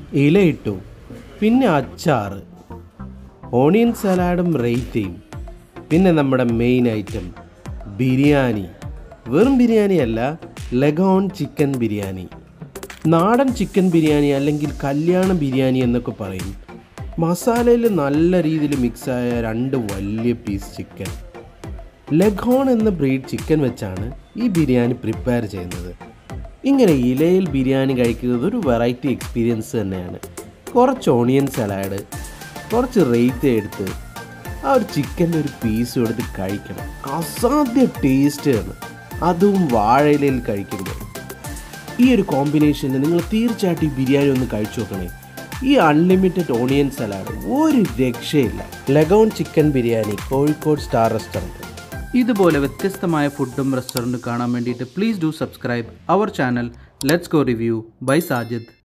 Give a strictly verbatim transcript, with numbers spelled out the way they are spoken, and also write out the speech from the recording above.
ഇലയിട്ടു, പിന്നെ അച്ചാർ, ഓണിയൻ സലാഡും റൈത്തയും, പിന്നെ നമ്മുടെ മെയിൻ ഐറ്റം ബിരിയാണി. വെറും ബിരിയാണി അല്ല, ലെഗോൺ ചിക്കൻ ബിരിയാണി. നാടൻ ചിക്കൻ ബിരിയാണി അല്ലെങ്കിൽ കല്യാണ ബിരിയാണി എന്നൊക്കെ പറയും. മസാലയിൽ നല്ല രീതിയിൽ മിക്സായ രണ്ട് വലിയ പീസ് ചിക്കൻ. ലെഘോൺ എന്ന ബ്രീഡ് ചിക്കൻ വെച്ചാണ് ഈ ബിരിയാണി പ്രിപ്പയർ ചെയ്യുന്നത്. ഇങ്ങനെ ഇലയിൽ ബിരിയാണി കഴിക്കുന്നത് ഒരു വെറൈറ്റി എക്സ്പീരിയൻസ് തന്നെയാണ്. കുറച്ച് ഓണിയൻ സലാഡ്, കുറച്ച് റൈത്ത എടുത്ത് ആ ഒരു ചിക്കൻ്റെ ഒരു പീസും എടുത്ത് കഴിക്കണം. അസാധ്യ ടേസ്റ്റാണ്, അതും വാഴയിലയിൽ കഴിക്കുമ്പോൾ. ഈ ഒരു കോമ്പിനേഷനിൽ നിങ്ങൾ തീർച്ചയായിട്ടും ഈ ബിരിയാണി ഒന്ന് കഴിച്ചു നോക്കണേ. ഈ അൺലിമിറ്റഡ് ഓണിയൻ സലാഡ് ഒരു രക്ഷയില്ല. Leghorn chicken biryani, Kozhikode star restaurant. ഇതുപോലെ വ്യത്യസ്തമായ ഫുഡും റെസ്റ്റോറൻറ്റ് കാണാൻ വേണ്ടിയിട്ട് please do subscribe our channel let's go review by Sajid.